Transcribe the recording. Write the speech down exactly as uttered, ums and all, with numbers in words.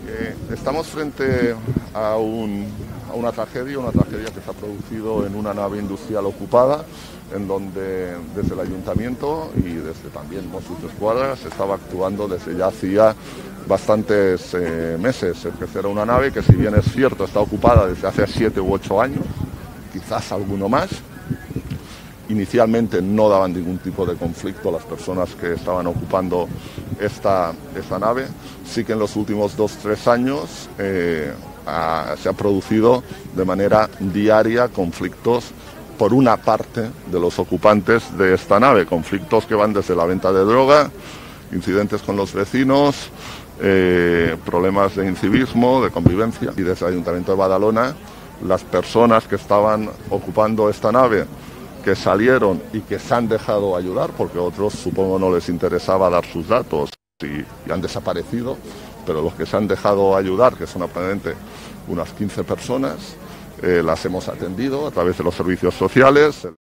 Eh, estamos frente a, un, a una tragedia, una tragedia que se ha producido en una nave industrial ocupada, en donde desde el ayuntamiento y desde también Mossos d'Esquadra se estaba actuando desde ya hacía bastantes eh, meses. Es que era una nave que, si bien es cierto, está ocupada desde hace siete u ocho años, quizás alguno más. Inicialmente no daban ningún tipo de conflicto a las personas que estaban ocupando esta, esta nave. Sí que en los últimos dos o tres años eh, ha, se ha producido de manera diaria conflictos por una parte de los ocupantes de esta nave, conflictos que van desde la venta de droga, incidentes con los vecinos, eh, problemas de incivismo, de convivencia. Y desde el Ayuntamiento de Badalona, las personas que estaban ocupando esta nave, que salieron y que se han dejado ayudar, porque a otros supongo no les interesaba dar sus datos y, y han desaparecido, pero los que se han dejado ayudar, que son aproximadamente unas quince personas, eh, las hemos atendido a través de los servicios sociales.